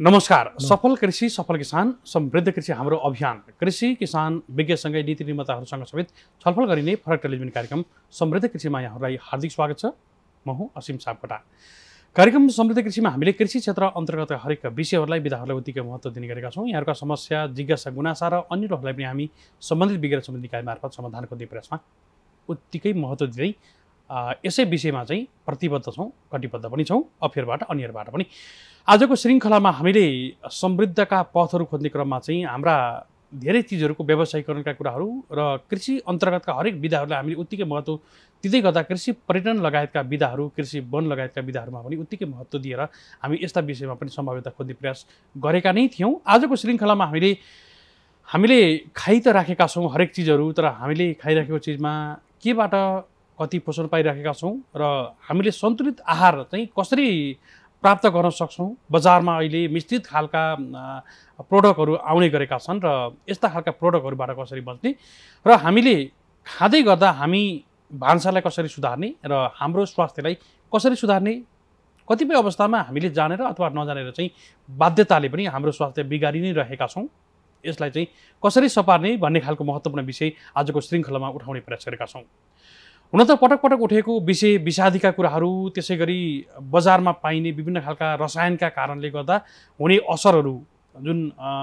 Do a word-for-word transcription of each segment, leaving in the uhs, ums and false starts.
नमस्कार। सफल कृषि सफल किसान समृद्ध कृषि हाम्रो अभियान कृषि किसान विज्ञसँगै नीति निर्माताहरूसँग समेत छलफल गरिने फरक टेलिभिजन कार्यक्रम समृद्ध कृषिमा यहाँहरूलाई हार्दिक स्वागत छ। म हुँ असीम सापकोटा। कार्यक्रम समृद्ध कृषिमा हामीले कृषि क्षेत्र अन्तर्गत हरेक विषयहरूलाई विधाहरूलाई उत्तिकै महत्त्व दिने गरेका छौँ। यहाँहरूका समस्या, जिज्ञासा, गुनासा र अन्यहरूलाई पनि हामी सम्बन्धित विज्ञ र सम्बन्धित निकाय मार्फत समाधान खोज्ने प्रयासमा उत्तिकै महत्त्व दिँदै यसै विषयमा चाहिँ प्रतिबद्ध छौँ, कटिबद्ध पनि छौँ, अफेरबाट अन्यबाट पनि। आजको श्रृङ्खलामा हामीले समृद्धका पथहरू खोज्ने क्रममा चाहिँ हाम्रा धेरै चिजहरूको व्यवसायीकरणका कुराहरू र कृषि अन्तर्गतका हरेक विधाहरूलाई हामीले उत्तिकै महत्त्व दिँदै गर्दा कृषि पर्यटन लगायतका विधाहरू, कृषि वन लगायतका विधाहरूमा पनि उत्तिकै महत्त्व दिएर हामी यस्ता विषयमा पनि सम्भाव्यता खोज्ने प्रयास गरेका नै थियौँ। आजको श्रृङ्खलामा हामीले हामीले खाइ त राखेका छौँ हरेक चिजहरू, तर हामीले खाइराखेको चिजमा केबाट कति पोषण पाइराखेका छौँ र हामीले सन्तुलित आहार चाहिँ कसरी प्राप्त गर्न सक्छौँ। बजारमा अहिले मिश्रित खालका प्रोडक्टहरू आउने गरेका छन् र यस्ता खालका प्रोडक्टहरूबाट कसरी बच्ने र हामीले खाँदै गर्दा हामी भान्सालाई कसरी सुधार्ने र हाम्रो स्वास्थ्यलाई कसरी सुधार्ने, कतिपय अवस्थामा हामीले जानेर अथवा नजानेर चाहिँ बाध्यताले पनि हाम्रो स्वास्थ्य बिगारि नै रहेका छौँ। यसलाई चाहिँ कसरी सपार्ने भन्ने खालको महत्त्वपूर्ण विषय आजको श्रृङ्खलामा उठाउने प्रयास गरेका छौँ। हुन त पटक पटक उठेको विषय विषादीका कुराहरू, त्यसै गरी बजारमा पाइने विभिन्न खालका रसायनका कारणले गर्दा हुने असरहरू, जुन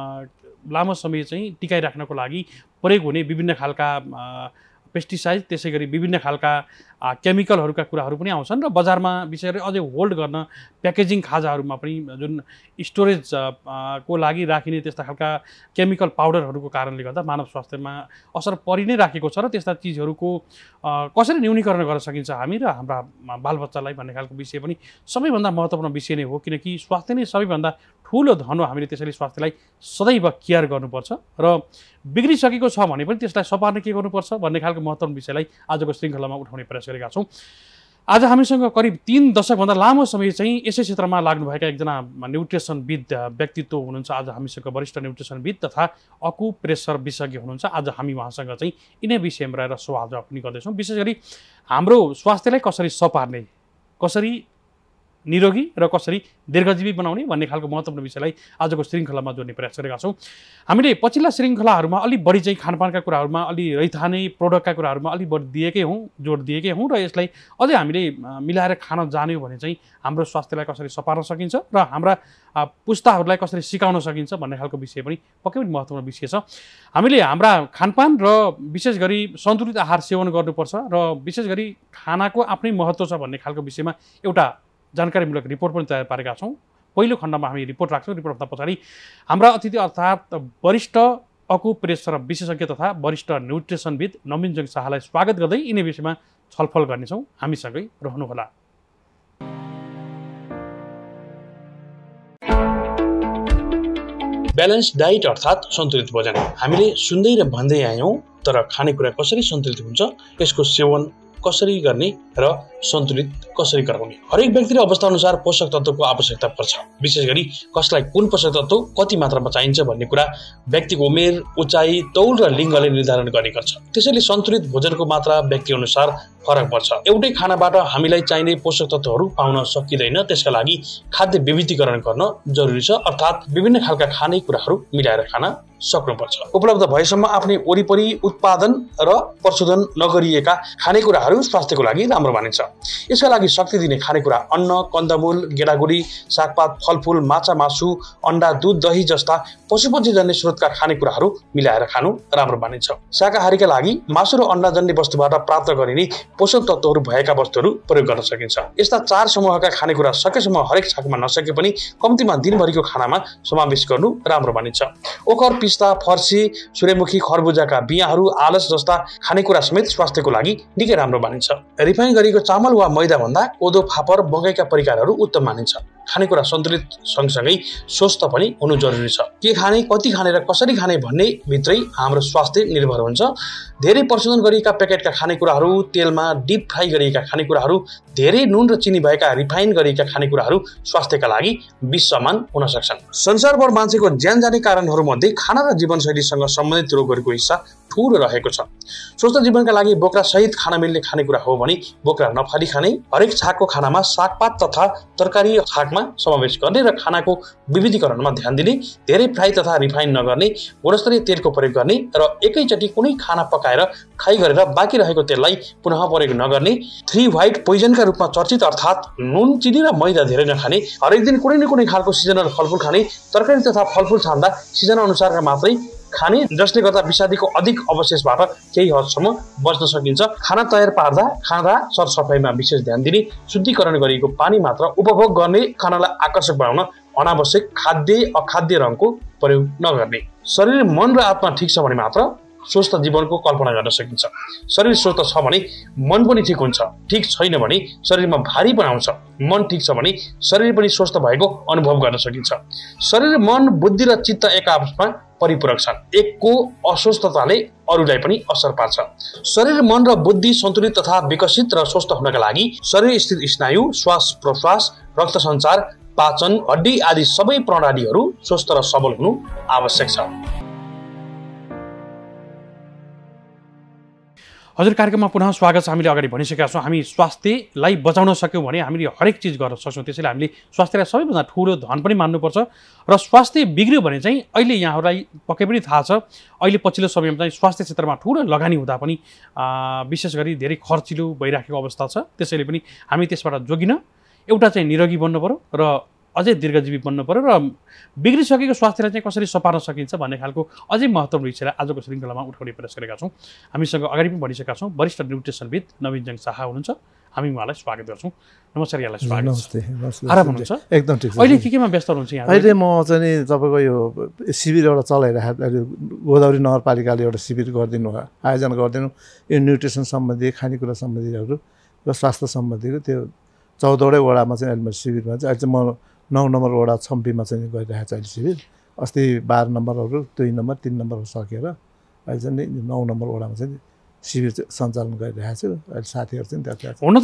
लामो समय चाहिँ टिकाइराख्नको लागि प्रयोग हुने विभिन्न खालका पेस्टिसाइड, त्यसै गरी विभिन्न खालका केमिकलहरूका कुराहरू पनि आउँछन् र बजारमा विशेष गरी अझै होल्ड गर्न प्याकेजिङ खाजाहरूमा पनि जुन स्टोरेज को लागि राखिने त्यस्ता खालका केमिकल पाउडरहरूको कारणले गर्दा मानव स्वास्थ्यमा असर परि नै राखेको छ र त्यस्ता चिजहरूको कसरी न्यूनीकरण गर्न सकिन्छ हामी र हाम्रा बालबच्चालाई भन्ने खालको विषय पनि सबैभन्दा महत्त्वपूर्ण विषय नै हो, किनकि स्वास्थ्य नै सबैभन्दा ठुलो धन हो। हामीले त्यसैले स्वास्थ्यलाई सदैव केयर गर्नुपर्छ र बिग्रिसकेको छ भने पनि त्यसलाई सपार्न के गर्नुपर्छ भन्ने खालको महत्त्वपूर्ण विषयलाई आजको श्रृङ्खलामा उठाउने प्रयास गरेका छौँ। आज हामीसँग करिब तीन दशकभन्दा लामो समय चाहिँ यसै क्षेत्रमा लाग्नुभएका एकजना न्युट्रिसनविद व्यक्तित्व हुनुहुन्छ। आज हामीसँग वरिष्ठ न्युट्रिसनविद तथा अकुप्रेसर विशेषज्ञ हुनुहुन्छ। आज हामी उहाँसँग चाहिँ यिनै विषयमा रहेर सवाल जवाफ पनि गर्दैछौँ। विशेष गरी हाम्रो स्वास्थ्यलाई कसरी सपार्ने, कसरी निरोगी र कसरी दीर्घजीवी बनाउने भन्ने खालको महत्त्वपूर्ण विषयलाई आजको श्रृङ्खलामा जोड्ने प्रयास गरेका छौँ। हामीले पछिल्ला श्रृङ्खलाहरूमा अलि बढी चाहिँ खानपानका कुराहरूमा, अलि रैथाने प्रोडक्टका कुराहरूमा अलि बढी दिएकै हौँ, जोड दिएकै हौँ र यसलाई अझै हामीले मिलाएर खान जान्यो भने चाहिँ हाम्रो स्वास्थ्यलाई कसरी सपार्न सकिन्छ र हाम्रा पुस्ताहरूलाई कसरी सिकाउन सकिन्छ भन्ने खालको विषय पनि पक्कै पनि महत्त्वपूर्ण विषय छ। हामीले हाम्रा खानपान र विशेष गरी सन्तुलित आहार सेवन गर्नुपर्छ र विशेष गरी खानाको आफ्नै महत्त्व छ भन्ने खालको विषयमा एउटा जानकारीमूलक रिपोर्ट पनि तयार पारेका छौँ। पहिलो खण्डमा हामी रिपोर्ट राख्छौँ। रिपोर्टभन्दा पछाडि हाम्रा अतिथि अर्थात् वरिष्ठ अकुप्रेसर विशेषज्ञ तथा वरिष्ठ न्युट्रिसनविद नवीनजङ शाहलाई स्वागत गर्दै यिनै विषयमा छलफल गर्नेछौँ। हामीसँगै रहनुहोला। ब्यालेन्स डाइट अर्थात् सन्तुलित भोजन हामीले सुन्दै र भन्दै आयौँ, तर खानेकुरा कसरी सन्तुलित हुन्छ, यसको सेवन कसरी गर्ने र सन्तुलित कसरी गराउने, हरेक व्यक्ति र अवस्था अनुसार पोषक तत्त्वको आवश्यकता पर्छ। विशेष गरी कसलाई कुन पोषक तत्त्व कति मात्रामा चाहिन्छ भन्ने कुरा व्यक्तिको उमेर, उचाइ, तौल र लिङ्गले निर्धारण गर्ने गर्छ। त्यसैले सन्तुलित भोजनको मात्रा व्यक्ति अनुसार फरक पर्छ। एउटै खानाबाट हामीलाई चाहिने पोषक तत्त्वहरू पाउन सकिँदैन। त्यसका लागि खाद्य विविधीकरण गर्न जरुरी छ, अर्थात् विभिन्न खालका खानेकुराहरू मिलाएर खान सक्नुपर्छ। उपलब्ध भएसम्म आफ्नै वरिपरि उत्पादन र प्रशोधन नगरिएका खानेकुराहरू स्वास्थ्यको लागि राम्रो मानिन्छ। यसका लागि शक्ति दिने खानेकुरा अन्न, कन्दमूल, गेडागुडी, सागपात, फलफूल, माछा, मासु, अन्डा, दुध, दही जस्ता पशुपन्छीजन्य स्रोतका खानेकुराहरू मिलाएर खानु राम्रो मानिन्छ। शाकाहारीका लागि मासु र अन्डा जन्य वस्तुबाट प्राप्त गरिने पोषक तत्त्वहरू भएका वस्तुहरू प्रयोग गर्न सकिन्छ। यस्ता चार समूहका खानेकुरा सकेसम्म हरेक छाकमा नसके पनि कम्तीमा दिनभरिको खानामा समावेश गर्नु राम्रो मानिन्छ। ओखर, पिस्ता, फर्सी, सूर्यमुखी, खरबुजाका बियाहरू, आलस जस्ता खानेकुरा समेत स्वास्थ्यको लागि निकै राम्रो मानिन्छ। रिफाइन गरिएको चामल वा मैदा भन्दा कोदो, फापर, मकैका परिकारहरू उत्तम मानिन्छ। खानेकुरा सन्तुलित सँगसँगै स्वस्थ पनि हुनु जरुरी छ। के खाने, कति खाने र कसरी खाने भन्ने भित्रै हाम्रो स्वास्थ्य निर्भर हुन्छ। धेरै प्रशोधन गरिएका प्याकेटका खानेकुराहरू, तेलमा डिप फ्राई गरिएका खानेकुराहरू, धेरै नुन र चिनी भएका रिफाइन गरिएका खानेकुराहरू स्वास्थ्यका लागि विष समान हुन सक्छन्। संसारभर मान्छेको ज्यान जाने कारणहरूमध्ये खाना र जीवनशैलीसँग सम्बन्धित रोगहरूको हिस्सा ठूलो रहेको छ। स्वस्थ जीवनका लागि बोक्रा सहित खान मिल्ने खानेकुरा हो भने बोक्रा नफाली खाने, हरेक छाकको खानामा सागपात तथा तरकारी छाकमा समावेश गर्ने र खानाको विविधीकरणमा ध्यान दिने, धेरै फ्राई तथा रिफाइन नगर्ने, गुणस्तरीय तेलको प्रयोग गर्ने र एकैचोटि कुनै खाना पकाएर खाइ गरेर बाँकी रहेको तेललाई पुनः प्रयोग नगर्ने, थ्री व्हाइट पोइजनका रूपमा चर्चित अर्थात् नुन, चिनी र मैदा धेरै नखाने, हरेक दिन कुनै न कुनै खालको सिजनल फलफुल खाने, तरकारी तथा फलफुल छान्दा सिजन अनुसारका मात्रै खाने, जसले गर्दा विषादीको अधिक अवशेषबाट केही हदसम्म बच्न सकिन्छ। खाना तयार पार्दा खाँदा सरसफाइमा विशेष ध्यान दिने, शुद्धिकरण गरिएको पानी मात्र उपभोग गर्ने, खानालाई आकर्षक बनाउन अनावश्यक खाद्य अखाद्य रङको प्रयोग नगर्ने। शरीर, मन र आत्मा ठिक छ भने मात्र स्वस्थ जीवनको कल्पना गर्न सकिन्छ। शरीर स्वस्थ छ भने मन पनि ठिक हुन्छ, ठिक छैन भने शरीरमा भारी बनाउँछ। मन ठिक छ भने शरीर पनि स्वस्थ भएको अनुभव गर्न सकिन्छ। शरीर, मन, बुद्धि र चित्त एक आपसमा परिपूरक छन्। एकको अस्वस्थताले अरूलाई पनि असर पार्छ। शरीर, मन र बुद्धि सन्तुलित तथा विकसित र स्वस्थ हुनका लागि शरीर स्थित स्नायु, श्वास प्रश्वास, रक्त सञ्चार, पाचन, हड्डी आदि सबै प्रणालीहरू स्वस्थ र सबल हुनु आवश्यक छ। हजुर, कार्यक्रममा पुनः स्वागत छ। हामीले अगाडि भनिसकेका छौँ, हामी स्वास्थ्यलाई बचाउन सक्यौँ भने हामीले हरेक चिज गर्न सक्छौँ। त्यसैले हामीले स्वास्थ्यलाई सबैभन्दा ठुलो धन पनि मान्नुपर्छ र स्वास्थ्य बिग्रियो भने चाहिँ अहिले यहाँहरूलाई पक्कै पनि थाहा छ, अहिले पछिल्लो समयमा चाहिँ स्वास्थ्य क्षेत्रमा ठुलो लगानी हुँदा पनि विशेष गरी धेरै खर्चिलो भइराखेको अवस्था छ। त्यसैले पनि हामी त्यसबाट जोगिन एउटा चाहिँ निरोगी बन्नु पऱ्यो र अझै दीर्घजीवी बन्नु पऱ्यो र बिग्रिसकेको स्वास्थ्यलाई चाहिँ कसरी सपार्न सकिन्छ भन्ने खालको अझै महत्त्वपूर्ण विषयलाई आजको श्रृङ्खलामा उठाउने प्रयास गरेका छौँ। हामीसँग अगाडि पनि भनिसकेका छौँ वरिष्ठ न्युट्रिसनविद नवीनजङ शाह हुनुहुन्छ। हामी उहाँलाई स्वागत गर्छौँ। नमस्कार, यहाँलाई स्वागत। नमस्ते। आराम हुनुहुन्छ? एकदम ठिक छ। अहिले के केमा व्यस्त हुनुहुन्छ यहाँ? अहिले म चाहिँ तपाईँको यो शिविर एउटा चलाइरहेको, अहिले गोदावरी नगरपालिकाले एउटा शिविर गरिदिनु भयो, आयोजना गरिदिनु, यो न्युट्रिसन सम्बन्धी, खानेकुरा सम्बन्धीहरू र स्वास्थ्य सम्बन्धीको त्यो चौधवटै वडामा चाहिँ अहिले म शिविरमा चाहिँ अहिले चाहिँ म नौ नम्बर वडा छम्पीमा चाहिँ गइरहेको छ अहिले शिविर। अस्ति बाह्र नम्बरहरू, दुई नम्बर, तिन नम्बर सकेर अहिले चाहिँ नौ नम्बर वडामा चाहिँ शिविर चाहिँ सञ्चालन गरिरहेको छु। अहिले साथीहरू चाहिँ त्यहाँ हुन त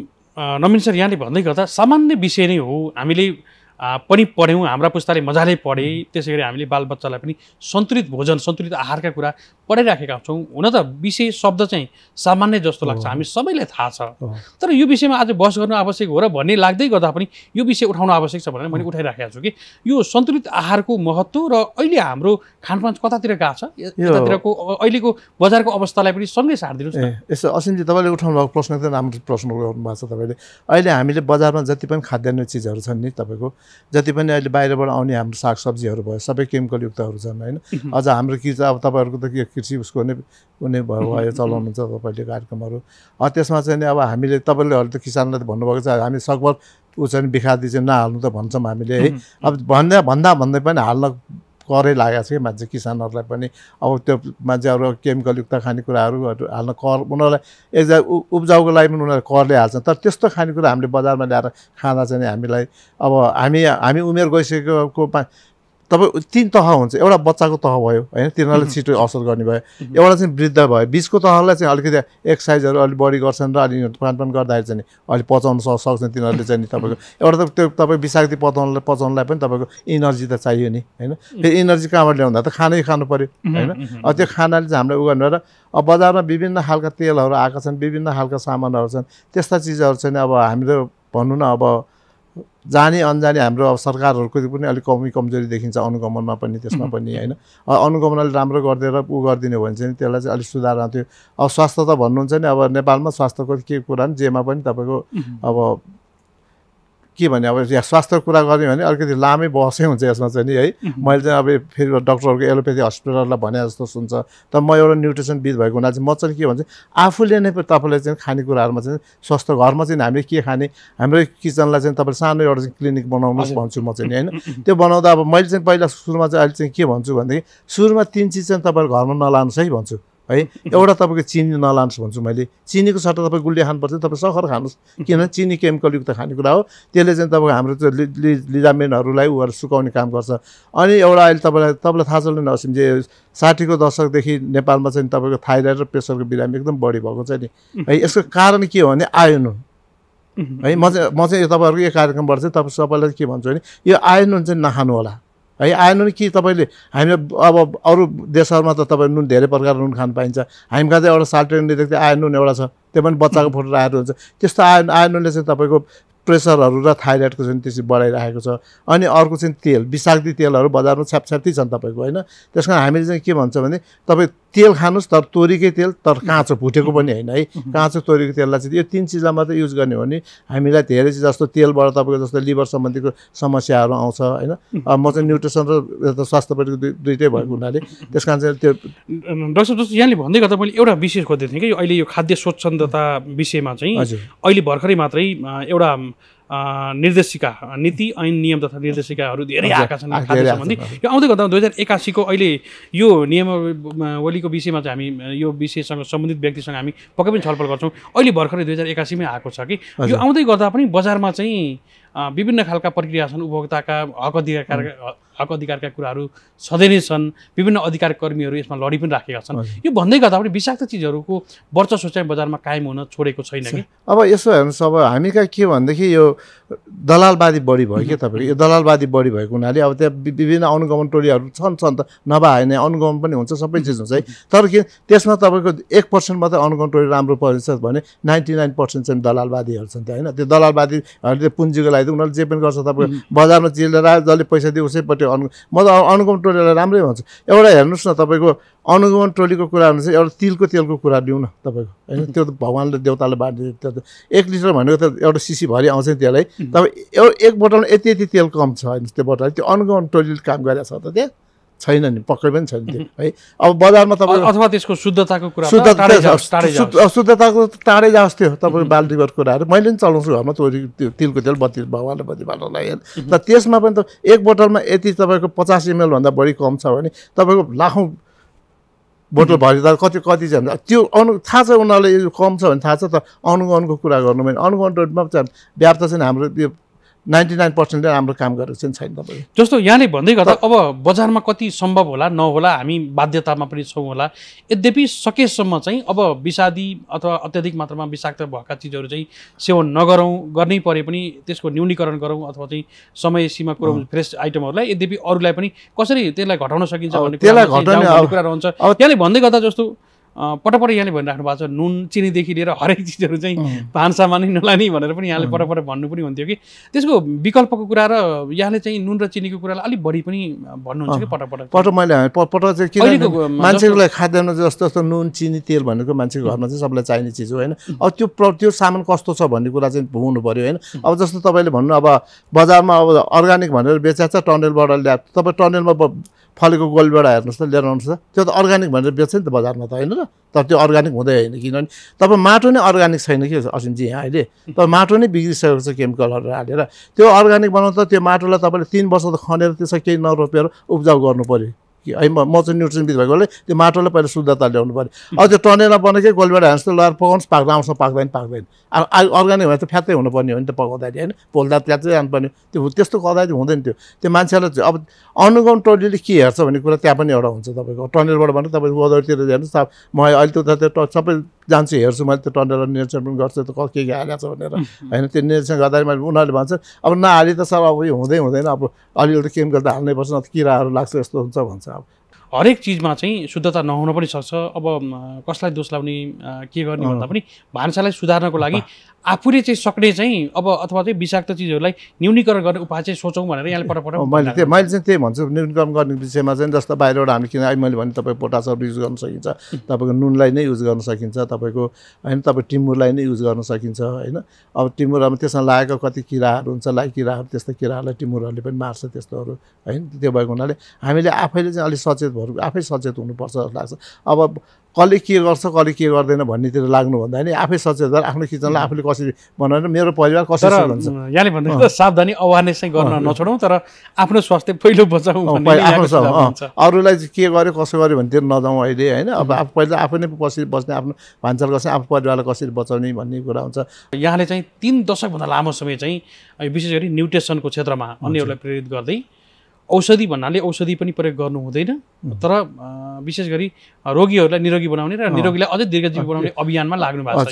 नवीन सर, यहाँले भन्दै गर्दा सामान्य विषय नै हो। हामीले पनि पढ्यौँ, हाम्रा पुस्ताले मजाले पढे, त्यसै गरी हामीले बालबच्चालाई पनि सन्तुलित भोजन, सन्तुलित आहारका कुरा पढाइराखेका छौँ। हुन त विषय शब्द चाहिँ सामान्य जस्तो लाग्छ, हामी सबैलाई थाहा छ, तर यो विषयमा आज बहस गर्नु आवश्यक हो र भन्ने लाग्दै गर्दा पनि यो विषय उठाउनु आवश्यक छ भनेर मैले उठाइराखेको छु कि यो सन्तुलित आहारको महत्त्व र अहिले हाम्रो खानपान कतातिर गएको छ, यतातिरको अहिलेको बजारको अवस्थालाई पनि सँगै सारिदिनुहोस् न। यसो असिमजी, तपाईँले उठाउनु भएको प्रश्न त राम्रो प्रश्न गर्नुभएको छ तपाईँले। अहिले हामीले बजारमा जति पनि खाद्यान्न चिजहरू छन् नि, तपाईँको जति पनि अहिले बाहिरबाट आउने हाम्रो सागसब्जीहरू भयो, सबै केमिकलयुक्तहरू छन् होइन। अझ हाम्रो कि अब तपाईँहरूको त के कृषि उसको नै कुनै भयो चलाउनुहुन्छ तपाईँले कार्यक्रमहरू, त्यसमा चाहिँ नि अब हामीले तपाईँले अहिले त किसानलाई त भन्नुभएको छ, हामी सकभर ऊ चाहिँ बिखादी चाहिँ नहाल्नु त भन्छौँ हामीले है। अब भन्दा भन्दा भन्दै पनि हाल्न करै लागेको छ कि मान्छे, किसानहरूलाई पनि अब त्यो मान्छेहरू केमिकलयुक्त खानेकुराहरू हाल्न कर, उनीहरूलाई एकजना उब्जाउको लागि पनि उनीहरूले करले हाल्छन्। तर त्यस्तो खानेकुरा हामीले बजारमा ल्याएर खाँदा चाहिँ हामीलाई अब हामी हामी उमेर गइसकेको तपाईँ तिन तह हुन्छ। एउटा बच्चाको तह भयो होइन, तिनीहरूले छिटो असर गर्ने भयो। एउटा चाहिँ वृद्ध भयो, बिचको तहलाई चाहिँ अलिकति एक्सर्साइजहरू अलिक बढी गर्छन् र अलिक खानपान गर्दाखेरि चाहिँ अलिक पचाउन सक्छन् तिनीहरूले चाहिँ नि। तपाईँको एउटा त त्यो तपाईँ विषाक्ती पचाउनलाई पचाउनलाई पनि तपाईँको इनर्जी त चाहियो नि होइन। फेरि इनर्जी कहाँबाट ल्याउँदा त खानै खानु पऱ्यो होइन। अब त्यो खानाले चाहिँ हामीलाई उ गर्नु र अब बजारमा विभिन्न खालका तेलहरू आएका छन्, विभिन्न खालका सामानहरू छन्, त्यस्ता चिजहरू चाहिँ अब हामीले भनौँ न अब जाने अनजाने हाम्रो अब सरकारहरूको पनि अलिक कमी कमजोरी देखिन्छ अनुगमनमा पनि, त्यसमा पनि होइन। अनुगमनले राम्रो गरिदिएर उ गरिदिनु भने चाहिँ त्यसलाई चाहिँ अलिक सुधार आउँथ्यो। अब स्वास्थ्य त भन्नुहुन्छ नि, अब नेपालमा स्वास्थ्यको के कुरा नि जेमा पनि तपाईँको अब के भने अब यहाँ स्वास्थ्यको कुरा गर्ने भने अलिकति लामै बहसै हुन्छ यसमा चाहिँ नि है। मैले चाहिँ अब फेरि डक्टरहरूको एलोपेथी हस्पिटललाई भने जस्तो सुन्छ, तर म एउटा न्युट्रिसनविद भएको हुनाले चाहिँ म चाहिँ के भन्छु, आफूले नै तपाईँलाई चाहिँ खानेकुराहरूमा चाहिँ स्वस्थ, घरमा चाहिँ हामीले के खाने, हाम्रो किचनलाई चाहिँ तपाईँले सानो एउटा चाहिँ क्लिनिक बनाउनुहोस् भन्छु म चाहिँ होइन। त्यो बनाउँदा अब मैले चाहिँ पहिला सुरुमा चाहिँ अहिले चाहिँ के भन्छु भनेदेखि सुरुमा तिन चिज चाहिँ तपाईँले घरमा नलानुहोस् है भन्छु है। एउटा तपाईँको चिनी नलानुहोस् भन्छु मैले, चिनीको सट्टा तपाईँ गुलिया खानुपर्छ, तपाईँ सखर खानुहोस्, किनभने चिनी केमिकलयुक्त खानेकुरा हो, त्यसले चाहिँ तपाईँको हाम्रो त्यो लिजामेन्टहरूलाई उहरू सुकाउने काम गर्छ। अनि एउटा अहिले तपाईँलाई तपाईँलाई थाहा छ नसिम जे साठीको दशकदेखि नेपालमा चाहिँ तपाईँको थाइरोइड र प्रेसरको बिरामी एकदम बढी भएको छ नि है। यसको कारण के हो भने आयोनुन है। म चाहिँ म चाहिँ यो तपाईँहरूको यो कार्यक्रमबाट चाहिँ तपाईँ सबैलाई के भन्छु भने यो आयोनुन चाहिँ नखानु होला है आएन नि कि तपाईँले हामीले अब अरू देशहरूमा त तपाईँ नुन धेरै प्रकारको नुन खान पाइन्छ हामी कहाँ चाहिँ एउटा साल्टेन देख्दै आयो नुन एउटा छ त्यो पनि बच्चाको फोटो राखेर हुन्छ त्यस्तो आयो आयो नुनले चाहिँ तपाईँको प्रेसरहरू र थाइरोइडको चाहिँ त्यसरी बढाइरहेको छ अनि अर्को चाहिँ तेल विषाक्ती तेलहरू बजारमा छ्यापछ्याप्ती छन् तपाईँको होइन त्यस कारण हामीले चाहिँ के भन्छ भने तपाईँ तेल खानुहोस् तर तोरीकै तेल तर काँचो भुटेको पनि होइन है काँचो तोरीको तेललाई चाहिँ यो तिन चिजलाई मात्रै युज गर्ने हो भने हामीलाई धेरै चाहिँ जस्तो तेलबाट तपाईँको जस्तो लिभर सम्बन्धीको समस्याहरू आउँछ होइन म चाहिँ न्युट्रिसन र स्वास्थ्यपट्टिको दुई दुइटै भएको हुनाले त्यस कारण चाहिँ त्यो डाक्टर जस्तो यहाँले भन्दै गर्दा मैले एउटा विशेष खोज्दै थिएँ कि अहिले यो खाद्य स्वच्छन्दता विषयमा चाहिँ अहिले भर्खरै मात्रै एउटा निर्देशिका नीति ऐन नियम तथा निर्देशिकाहरू धेरै आएका छन् खाद्य सम्बन्धी यो आउँदै गर्दा दुई हजार एकासीको अहिले यो नियमावलीको विषयमा चाहिँ हामी यो विषयसँग सम्बन्धित व्यक्तिसँग हामी पक्कै पनि छलफल गर्छौँ अहिले भर्खरै दुई हजार एकासीमै आएको छ कि यो आउँदै गर्दा पनि बजारमा चाहिँ विभिन्न खालका प्रक्रिया छन् उपभोक्ताका हक अधिकार हक अधिकारका कुराहरू सधैँ नै छन् विभिन्न अधिकार कर्मीहरू यसमा लडी पनि राखेका छन् यो भन्दै गर्दा पनि विषाक्त चिजहरूको वर्चस्व चाहिँ बजारमा कायम हुन छोडेको छैन कि अब यसो हेर्नुहोस् अब हामी कहाँ के भनेदेखि यो दलालवादी बढी भयो कि तपाईँको यो दलालवादी बढी भएको हुनाले अब त्यहाँ विभिन्न अनुगमन टोलीहरू छन् छन् त नभए होइन अनुगमन पनि हुन्छ सबै चिज हुन्छ है तर के त्यसमा तपाईँको एक पर्सेन्ट मात्रै अनुगमन टोली राम्रो परिन्छ भने नाइन्टी नाइन पर्सेन्ट चाहिँ दलालवादीहरू छन् त्यो होइन त्यो दलालवादीहरूले पुँजीको लागि उनीहरूले जे पनि गर्छ तपाईँको बजारमा चिलेर आयो जसले पैसा दियो उसैपट्टि अनु म त अनुगमन टोलीलाई राम्रै भन्छु एउटा हेर्नुहोस् न तपाईँको अनुगमन टोलीको कुरा भने चाहिँ एउटा तिलको तेलको कुरा लिउँ न तपाईँको होइन त्यो त भगवान्ले देवताले बाँडिदियो त्यो त एक लिटर भनेको त एउटा सिसीभरि आउँछ नि त्यसलाई तपाईँ एउटा एक बोतलमा यति यति तेल कम छ होइन त्यो बोतल त्यो अनुगमन टोलीले काम गरेको छ त त्यहाँ छैन नि पक्कै पनि छैन त्यो है अब बजारमा तपाईँ अथवा त्यसको शुद्धताको कुरा शुद्धताको टाढै जाओस् त्यो तपाईँको बाल्टीको कुराहरू मैले पनि चलाउँछु घरमा तोरी त्यो तिलको तेल बत्ती भगवान्ले बत्ती बाल्नलाई तर त्यसमा पनि त एक बोतलमा यति तपाईँको पचास एमएलभन्दा बढी कम छ भने तपाईँको लाखौँ बोतल भरिदार कति कति छ भने त्यो अनु थाहा छ उनीहरूले यो कम छ भने थाहा छ त अनुगमनको कुरा गर्नु भने अनुगमन टोलीमा चाहिँ व्याप्त चाहिँ हाम्रो त्यो नाइन्टी नाइन पर्सेन्टले राम्रो काम गरेको चाहिँ छैन तपाईँ जस्तो यहाँले भन्दै गर्दा अब बजारमा कति सम्भव होला नहोला हामी बाध्यतामा पनि छौँ होला यद्यपि सकेसम्म चाहिँ अब विषादी अथवा अत्याधिक मात्रामा विषाक्त भएका चिजहरू चाहिँ सेवन नगरौँ गर्नै परे पनि त्यसको न्यूनीकरण गरौँ अथवा चाहिँ समय सीमा कुराउँ फ्रेस आइटमहरूलाई यद्यपि अरूलाई पनि कसरी त्यसलाई घटाउन सकिन्छ भन्ने कुरा रहन्छ यहाँले भन्दै गर्दा जस्तो पटपट यहाँले भनिराख्नु भएको छ नुन चिनीदेखि लिएर हरेक चिजहरू चाहिँ भान्सामा नै नलाने भनेर पनि यहाँले पटपट भन्नु पनि हुन्थ्यो कि त्यसको विकल्पको कुरा र यहाँले चाहिँ नुन र चिनीको कुरालाई अलिक बढी पनि भन्नुहुन्छ कि पटपट पट मैले पटक चाहिँ किन मान्छेलाई खाद्यान्न जस्तो जस्तो नुन चिनी तेल भनेको मान्छेको घरमा चाहिँ सबलाई चाहिने चिज हो होइन अब त्यो त्यो सामान कस्तो छ भन्ने कुरा चाहिँ हुनु पऱ्यो होइन अब जस्तो तपाईँले भन्नु अब बजारमा अब अर्ग्यानिक भनेर बेचाएको छ टनेलबाट ल्याएको तपाईँ टनेलमा फलेको गोलबाट हेर्नुहोस् त लिएर आउनुहोस् त त्यो त अर्ग्यानिक भनेर बेच्छ नि त बजारमा त होइन र तर त्यो अर्ग्यानिक हुँदै होइन किनभने तपाईँ माटो नै अर्ग्यानिक छैन कि असिमजी यहाँ अहिले तर माटो नै बिग्रिसकेको छ केमिकलहरू हालेर त्यो अर्ग्यानिक बनाउँदा त्यो माटोलाई तपाईँले तिन वर्ष त खनेर त्यसमा केही नरोपेर उब्जाउ गर्नु पऱ्यो कि है म चाहिँ न्युट्रिसन भएकोले त्यो माटोलाई पहिला शुद्धता ल्याउनु पऱ्यो अब त्यो टनेलमा बनेकै गोलबाट हाल्नुहोस् त लगाएर पकाउनुहोस् पाक्दा आउँछ पाक्दैन पाक्दैन अब अर्ग्यानिक भने त फ्यात्तै हुनुपर्ने हो नि त पकाउँदाखेरि होइन पोल्दा फ्यात्तै जानुपर्ने त्यो त्यस्तो गर्दाखेरि हुँदैन त्यो त्यो मान्छेलाई अब अनुगमन टोलीले के हेर्छ भन्ने कुरा त्यहाँ पनि एउटा हुन्छ तपाईँको टनेलबाट भने तपाईँ गोदावरीतिर हेर्नुहोस् अब म अहिले त त्यो सबै जान्छु हेर्छु मैले त्यो टनेललाई निरीक्षण पनि गर्छु त के के हालेको छ भनेर होइन त्यो निरीक्षण गर्दाखेरि मैले उनीहरूले भन्छ अब नहाली त सर अब यो हुँदै हुँदैन अब अलिअलि केमिकल त हाल्नै पर्छ न त किराहरू लाग्छ यस्तो हुन्छ भन्छ अब हरेक चिजमा चाहिँ शुद्धता नहुन पनि सक्छ अब कसलाई दोष लाउने के गर्ने भन्दा पनि भान्सालाई सुधार्नको लागि आफूले चाहिँ सक्ने चाहिँ अब अथवा चाहिँ विषाक्त चिजहरूलाई न्यूनीकरण गर्ने उपाय चाहिँ सोचौँ भनेर यहाँले पटपट मैले त्यो मैले चाहिँ त्यही भन्छु न्यूनीकरण गर्ने विषयमा चाहिँ जस्तो बाहिरबाट हामी किन मैले भने तपाईँ पोटासहरू युज गर्न सकिन्छ तपाईँको नुनलाई नै युज गर्न सकिन्छ तपाईँको होइन तपाईँ टिमुरलाई नै युज गर्न सकिन्छ होइन अब टिमुरमा त्यसमा लागेको कति किराहरू हुन्छ लाइ किराहरू त्यस्तो किराहरूलाई टिमुरहरूले पनि मार्छ त्यस्तोहरू होइन त्यो भएको हुनाले हामीले आफैले चाहिँ अलिक सचेत भएर आफै सचेत हुनुपर्छ जस्तो लाग्छ अब कसले के गर्छ कसले के गर्दैन भन्नेतिर लाग्नु भन्दा नि आफै सचेत भएर आफ्नो किचनलाई आफूले कसरी बनाएर मेरो परिवार कसरी हुन्छ यहाँले भन्दा सावधानी अवेरनेस चाहिँ गर्न नछोडौँ तर आफ्नो स्वास्थ्य पहिलो बचाउँ आफ्नो अरूलाई चाहिँ के गर्यो कसो गर्यो भनेतिर नजाउँ अहिले होइन अब आफू पहिला आफू नै कसरी बस्ने आफ्नो भान्साल कसरी आफ्नो परिवारलाई कसरी बचाउने भन्ने कुरा हुन्छ यहाँले चाहिँ तिन दशकभन्दा लामो समय चाहिँ विशेष गरी न्युट्रिसनको क्षेत्रमा अन्यहरूलाई प्रेरित गर्दै औषधि भन्नाले औषधि पनि प्रयोग गर्नु हुँदैन तर विशेष गरी रोगीहरूलाई निरोगी बनाउने र निरोगीलाई अझै दीर्घजीवी बनाउने अभियानमा लाग्नु भएको छ यहाँ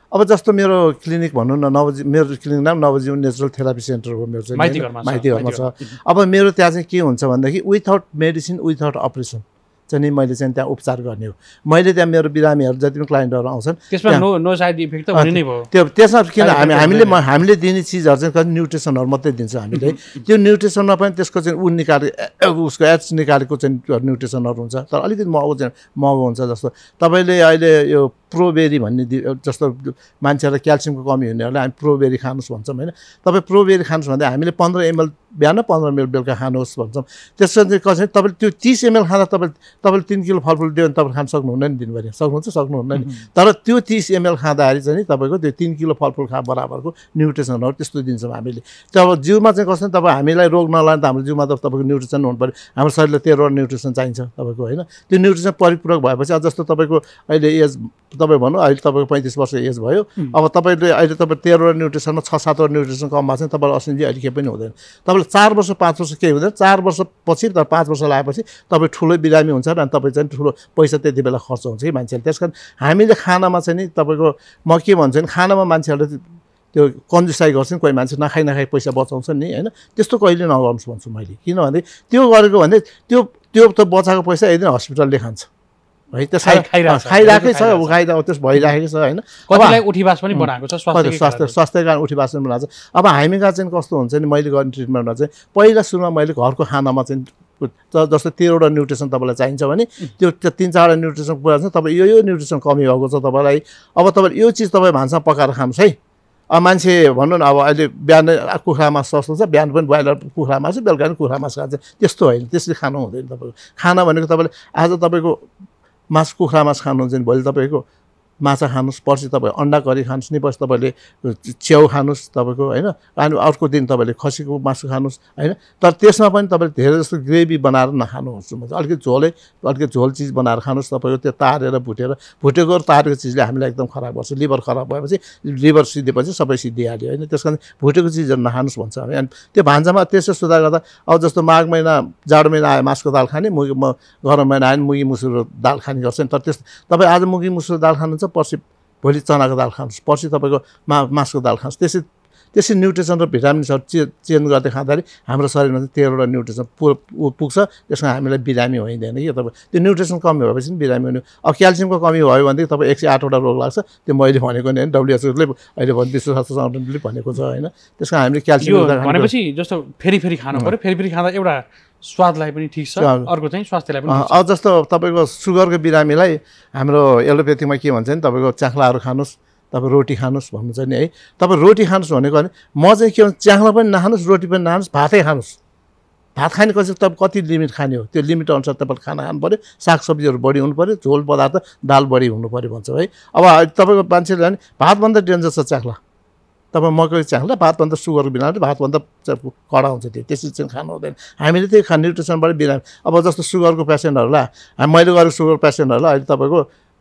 अब जस्तो मेरो क्लिनिक भनौँ न नवजी मेरो क्लिनिक नाम नवजीवन नेचुरल थेरापी सेन्टर हो मेरो चाहिँ माइती घरमा माइती घरमा छ। अब मेरो त्यहाँ चाहिँ के हुन्छ भनेदेखि विथआउट मेडिसिन विथआउट अपरेसन चाहिँ नि मैले चाहिँ त्यहाँ उपचार गर्ने हो। मैले त्यहाँ मेरो बिरामीहरू जति पनि क्लाइन्टहरू आउँछन् त्यसमा नो नो साइड इफेक्ट त हुने नै भयो। त्यो त्यसमा किन हामी हामीले हामीले दिने चिजहरू चाहिँ कति न्युट्रिसनहरू मात्रै दिन्छ हामीले। त्यो न्युट्रिसनमा पनि त्यसको चाहिँ ऊ निकाले उसको एड्स निकालेको चाहिँ न्युट्रिसनहरू हुन्छ तर अलिकति महँगो चाहिँ महँगो हुन्छ। जस्तो तपाईँले अहिले यो प्रोबेरी भन्ने जस्तो मान्छेहरूलाई क्याल्सियमको कमी हुनेहरूलाई हामी प्रोबेरी खानुहोस् भन्छौँ होइन। तपाईँ प्रोबेरी खानुहोस् भन्दा हामीले पन्ध्र एमएल बिहान पन्ध्र एमएल बेलुका खानुहोस् भन्छौँ। त्यसमा चाहिँ कसरी तपाईँले त्यो तिस एमएल खाँदा तपाईँ तपाईँले तिन किलो फलफुल दियो भने तपाईँ खान सक्नुहुन्न नि दिनभरि सक्नुहुन्छ सक्नुहुन्न नि। तर त्यो तिस एमएल खाँदाखेरि चाहिँ नि तपाईँको त्यो तिन किलो फलफुल खा बराबरको न्युट्रिसनहरू त्यस्तो दिन्छौँ हामीले। त्यो अब जिउमा चाहिँ कस्तो तपाईँ हामीलाई रोग नलाने त हाम्रो जिउमा त तपाईँको न्युट्रिसन हुनु पऱ्यो। हाम्रो शरीरलाई तेह्रवटा न्युट्रिसन चाहिन्छ तपाईँको होइन। त्यो न्युट्रिसन परिपूरक भएपछि अब जस्तो तपाईँको अहिले एज तपाईँ भनौँ अहिले तपाईँको पैँतिस वर्ष एज भयो। अब तपाईँले अहिले तपाईँ तेह्रवटा न्युट्रिसनमा छ सातवटा न्युट्रिसन कम भएको छ तपाईँलाई अस्ति अहिले केही पनि हुँदैन। तपाईँले चार वर्ष पाँच वर्ष केही हुँदैन। चार वर्षपछि तर पाँच वर्ष लागेपछि तपाईँ ठुलो बिरामी हुन्छ र अनि तपाईँ चाहिँ ठुलो पैसा त्यति बेला खर्च हुन्छ कि मान्छेले। त्यस कारण हामीले खानामा चाहिँ नि तपाईँको म के भन्छु भने खानामा मान्छेहरूले त्यो कन्जुसाइ गर्छन्। कोही मान्छे नखाइ नखाइ पैसा बचाउँछन् नि होइन। त्यस्तो कहिले नगर्नुहोस् भन्छु मैले। किनभने त्यो गरेको भने त्यो त्यो त बचाएको पैसा यदि हस्पिटलले खान्छ है। त्यसलाई खाइरहेकै छ खाइरहेको त्यस भइरहेकै छ होइन। कतिलाई उठीवास पनि बनाएको छ स्वास्थ्य स्वास्थ्य कारण उठीवास पनि बनाएको छ। अब हामीका चाहिँ कस्तो हुन्छ नि मैले गर्ने ट्रिटमेन्टमा चाहिँ पहिला सुरुमा मैले घरको खानामा चाहिँ जस्तो तेह्रवटा न्युट्रिसन तपाईँलाई चाहिन्छ भने त्यो तिन चारवटा न्युट्रिसन पुरा छ। तपाईँ यो यो न्युट्रिसन कमी भएको छ तपाईँलाई। अब तपाईँले यो चिज तपाईँ भान्सा पकाएर खानुहोस् है। अब मान्छे भनौँ न अब अहिले बिहान कुखुरा मासु सस्तो छ बिहान पनि ब्रोइलर कुखुरा मासु बेलुका पनि कुखुरा मासु खान्छ त्यस्तो होइन। त्यसले खानु हुँदैन। तपाईँको खाना भनेको तपाईँले आज तपाईँको मासु कुखुरा मासु खानुहुन्छ भने भोलि तपाईँको माछा खानुहोस्, पर्सि तपाईँ अन्डा करी खानुहोस् नि, पछि तपाईँले च्याउ खानुहोस् तपाईँको होइन। अनि अर्को दिन तपाईँले खसीको मासु खानुहोस् होइन। तर त्यसमा पनि तपाईँले धेरै जस्तो ग्रेभी बनाएर नखानुहोस्। अलिकति झोलै अलिकति झोल चिज बनाएर खानुहोस्। तपाईँको त्यो तारेर भुटेर भुटेको र तारेको चिजले हामीलाई एकदम खराब गर्छ। लिभर खराब भएपछि लिभर सिद्धेपछि सबै सिद्धिहाल्यो होइन। त्यस कारण भुटेको चिजहरू नखानुहोस् भन्छ हामी। अनि त्यो भान्सामा त्यसो सुधार गर्दा अब जस्तो माघ महिना जाडो महिना आयो मासुको दाल खाने, मुगी म गरम महिना आयो मुगी मुसुरो दाल खाने गर्छ नि। तर त्यस तपाईँ आज मुगी मुसुरो दाल खानुहुन्छ पर्सि भोलि चनाको दाल खानुहोस्, पर्सि तपाईँको मा मासुको दाल खानुहोस्। त्यसै त्यसै न्युट्रिसन र भिटामिन्सहरू चे चेन्ज गर्दै खाँदाखेरि हाम्रो शरीरमा चाहिँ तेह्रवटा न्युट्रिसन पु पुग्छ। त्यसमा हामीलाई बिरामी होइँदैन कि तपाईँ त्यो न्युट्रिसन कमी भएपछि पनि बिरामी हुने। अब क्याल्सियमको कमी भयो भनेदेखि तपाईँ एक सय आठवटा रोग लाग्छ। त्यो मैले भनेको नि होइन, डब्लुएचओले अहिले भने विश्व स्वास्थ्य सङ्गठनले भनेको छ होइन। त्यसमा हामीले क्याल्सियम भनेपछि जस्तो फेरि फेरि खानु पऱ्यो। फेरि फेरि खाँदा एउटा स्वादलाई पनि ठिक छ, अर्को चाहिँ स्वास्थ्यलाई पनि। अब जस्तो तपाईँको सुगरको बिरामीलाई हाम्रो एलोपेथीमा के भन्छ नि तपाईँको च्याख्लाहरू खानुहोस्, तपाईँ रोटी खानुहोस् भन्नुहुन्छ नि है। तपाईँ रोटी खानुहोस् भनेको भने म चाहिँ के भन्छ च्याख्ला पनि नखानुहोस् रोटी पनि नखानुहोस्, भातै खानुहोस्। भात खाने पछि तपाईँ कति लिमिट खाने हो त्यो लिमिट अनुसार तपाईँले खाना खानु पऱ्यो। सागसब्जीहरू बढी हुनु पऱ्यो, झोल पदार्थ दाल बढी हुनु पऱ्यो भन्छ है। अब तपाईँको मान्छेले भने भातभन्दा डेन्जर छ च्याख्ला। तपाईँ मकै च्याख्ला भातभन्दा सुगरको बिरामी भातभन्दा कडा हुन्छ त्यो त्यसरी चाहिँ खानु हुँदैन। हामीले त्यही खा न्युट्रिसनबाट बिरामी। अब जस्तो सुगरको पेसेन्टहरूलाई मैले गरेको सुगर पेसेन्टहरूलाई अहिले तपाईँको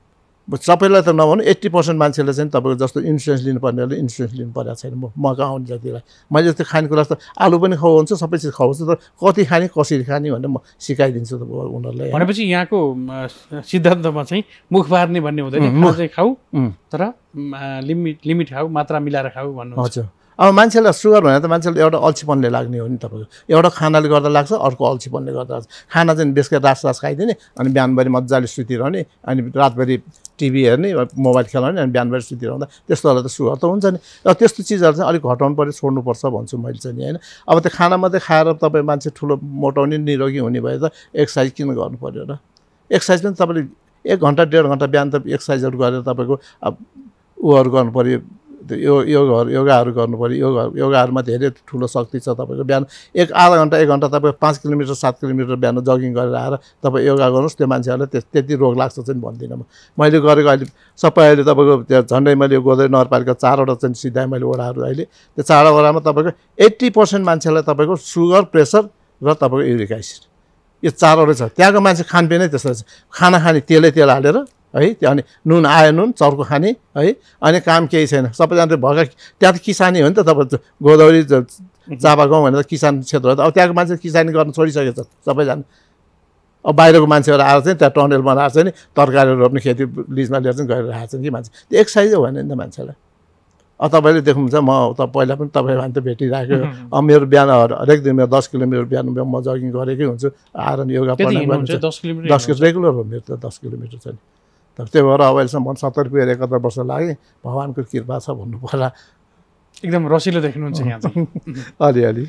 सबैलाई त नभनौँ एट्टी पर्सेन्ट मान्छेले चाहिँ तपाईँको जस्तो इन्सुरेन्स लिनुपर्नेहरूले इन्सुरेन्स लिनु परेको छैन। म म कहाँ आउने जतिलाई मैले जस्तो खानेकुरा जस्तो आलु पनि खुवाउँछु सबै चिज खुवाउँछु तर कति खाने कसरी खाने भनेर म सिकाइदिन्छु त उनीहरूलाई। भनेपछि यहाँको सिद्धान्तमा चाहिँ मुख बार्ने भन्ने हुँदैन, खाना चाहिँ खाऊ तर लिमिट लिमिट खाऊ, मात्रा मिलाएर खाऊ भन्नु। हजुर अब मान्छेलाई सुगर भने त मान्छेले एउटा अल्छीपनले लाग्ने हो नि। तपाईँको एउटा खानाले गर्दा लाग्छ, अर्को अल्छीपनले गर्दा लाग्छ। खाना चाहिँ बेसका रास रास खाइदिने अनि बिहानभरि मजाले सुतिरहने अनि रातभरि टिभी हेर्ने मोबाइल खेलाउने अनि बिहानभरि सुतिरहँदा त्यस्तोहरूलाई त सुगर त हुन्छ नि। र त्यस्तो चिजहरू चाहिँ अलिक घटाउनु पऱ्यो, छोड्नुपर्छ भन्छु मैले चाहिँ होइन। अब त्यो खाना मात्रै खाएर तपाईँ मान्छे ठुलो मोटाउने निरोगी हुने भए त एक्सर्साइज किन गर्नु पऱ्यो र। एक्सर्साइज पनि तपाईँले एक घन्टा डेढ घन्टा बिहान त एक्सर्साइजहरू गरेर तपाईँको अब उहरू गर्नु पऱ्यो, यो योगहरू योगाहरू गर्नु पऱ्यो। योगा योगाहरूमा धेरै ठुलो शक्ति छ। तपाईँको बिहान एक आधा घन्टा एक घन्टा तपाईँ पाँच किलोमिटर सात किलोमिटर बिहान जगिङ गरेर आएर तपाईँ योगा गर्नुहोस्। त्यो मान्छेहरूलाई त्यस त्यति रोग लाग्छ चाहिँ भन्दिनँ म। मैले गरेको अहिले सबै अहिले तपाईँको त्यो झन्डै मैले गोदावरी नगरपालिका चारवटा चाहिँ सिधाएँ मैले वडाहरू अहिले। त्यो चारवटा वडामा तपाईँको एट्टी पर्सेन्ट मान्छेलाई तपाईँको सुगर प्रेसर र तपाईँको युरिक एसिड यो चारवटा छ। त्यहाँको मान्छे खानपिनै त्यस्तो छ। खाना खाने तेलै तेल हालेर है, त्यो अनि नुन आयो नुन चर्को खाने है, अनि काम केही छैन। सबैजना भएका त्यहाँ त किसानी हो नि त। तपाईँ गोदावरी चापा गाउँ भनेर किसान क्षेत्र हो। अब त्यहाँको मान्छे किसानी गर्न छोडिसकेको छ सबैजना। अब बाहिरको मान्छेहरू आएर चाहिँ त्यहाँ टनेल बनाएर चाहिँ नि तरकारीहरू रोप्ने खेती लिजमा लिएर चाहिँ गरिरहेको छन् कि मान्छे त्यो एक्सर्साइज हो भने नि त मान्छेलाई अब तपाईँले देख्नुहुन्छ म त पहिला पनि तपाईँ भने त भेटिरहेको अब मेरो बिहान हरेक दिन मेरो दस किलोमिटर बिहान म जगिङ गरेकै हुन्छु आएर योगा प्राणायाम गर्छु दस किलोमिटर दस किलो रेगुलर हो मेरो त दस किलोमिटर छ नि तर त्यही भएर अब अहिलेसम्म म सत्तर पुगेर एकात्तर वर्ष लागेँ भगवान्को कृपा छ भन्नु पर्ला एकदम रसिलो देख्नुहुन्छ यहाँ चाहिँ अलिअलि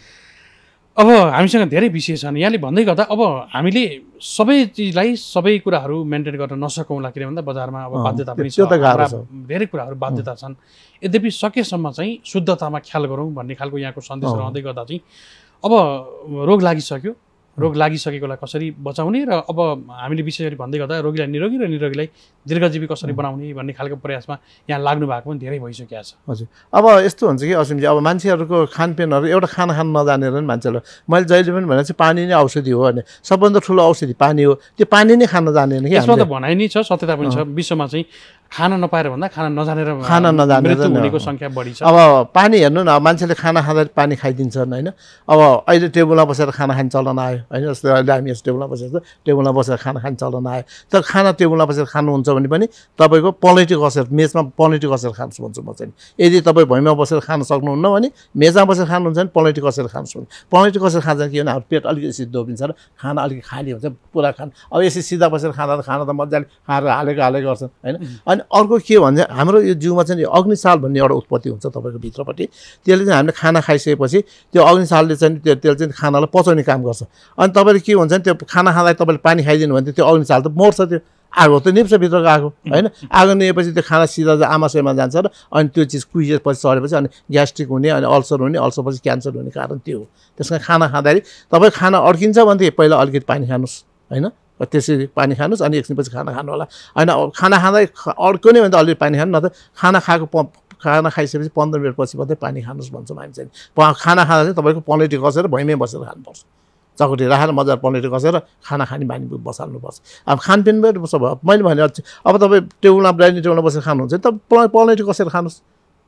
अब हामीसँग धेरै विषय छन् यहाँले भन्दै गर्दा अब हामीले सबै चिजलाई सबै कुराहरू मेन्टेन गर्न नसकौँला किन भन्दा बजारमा अब बाध्यता पनि छ धेरै कुराहरू बाध्यता छन् यद्यपि सकेसम्म चाहिँ शुद्धतामा ख्याल गरौँ भन्ने खालको यहाँको सन्देश रहँदै गर्दा चाहिँ अब रोग लागिसक्यो रोग लागिसकेकोलाई कसरी बचाउने र अब हामीले विशेष गरी भन्दै गर्दा रोगीलाई निरोगी र निरोगीलाई दीर्घजीवी कसरी बनाउने भन्ने खालको प्रयासमा यहाँ लाग्नु भएको पनि धेरै भइसकेको छ हजुर अब यस्तो हुन्छ कि असिमजी अब मान्छेहरूको खानपिनहरू एउटा खाना खान नजानेर नि मान्छेलाई मैले जहिले पनि भने चाहिँ पानी नै औषधि हो भने सबभन्दा ठुलो औषधि पानी हो त्यो पानी नै खान जानेन कि यसमा त भनाइ नै छ सत्यता पनि छ विश्वमा चाहिँ खाना नपाएर भन्दा खाना नजानेर खाना नजानेर हुनेको संख्या बढी छ अब पानी हेर्नु न मान्छेले खाना खाँदा पानी खाइदिन्छन् होइन अब अहिले टेबलमा बसेर खाना खाने चलन आयो होइन जस्तो अहिले हामी यस टेबलमा बसेर टेबलमा बसेर खाना खाने चलन आयो तर खाना टेबलमा बसेर खानुहुन्छ भने पनि तपाईँको पलेटी कसेर मेचमा पलेटी कसेर खानुहोस् भन्छु म चाहिँ यदि तपाईँ भुइँमा बसेर खान सक्नुहुन्न भने मेचमा बसेर खानुहुन्छ भने पलेटी कसेर खानुहोस् भने पलेटी कसेर खाँदा के भने हाम्रो पेट अलिकति सिद्धो दोबिन्छ र खाना अलिकति खाली हुन्छ पुरा खाना अब यसरी सिधा बसेर खाँदा त खाना त मजाले खाएर हालेको हालेको गर्छन् होइन अनि अर्को के भन्छ हाम्रो यो जिउमा चाहिँ अग्निसाल भन्ने एउटा उत्पत्ति हुन्छ तपाईँको भित्रपट्टि त्यसले चाहिँ हामीले खाना खाइसकेपछि त्यो अग्निसालले चाहिँ त्यो त्यसले चाहिँ खानालाई पचाउने काम गर्छ अनि तपाईँले के हुन्छ भने त्यो खाना खाँदा तपाईँले पानी खाइदिनु भने त्यो अग्निसाल त मर्छ त्यो आगो त निप्छ भित्रको आगो होइन आगो निएपछि त्यो खाना सिधा आमाशयमा जान्छ र अनि त्यो चिज कुहिएपछि चढेपछि अनि ग्यास्ट्रिक हुने अनि अल्सर हुने अल्सरपछि क्यान्सर हुने कारण त्यो हो त्यस कारण खाना खाँदाखेरि तपाईँ खाना अड्किन्छ भनेदेखि पहिला अलिकति पानी खानुहोस् होइन त्यसरी पानी खानुहोस् अनि एकछिनपछि खाना खानु होला होइन खाना खाँदै अड्क्यो भने त अलिअलि पानी खानु न त खाना खाएको प खाना खाइसकेपछि पन्ध्र मिनटपछि मात्रै पानी खानुहोस् भन्छौँ हामी चाहिँ खाना खाँदा चाहिँ तपाईँको पलेटी कसेर भुइँमै बसेर खानुपर्छ चकटी राखेर मजाले पलेटी कसेर खाना खाने बानी बसाल्नुपर्छ अब खानपिनबाट सब मैले भने अब तपाईँ टेबलमा डाइनिङ टेबलमा बसेर खानुहुन्छ त पलेटी कसेर खानुहोस्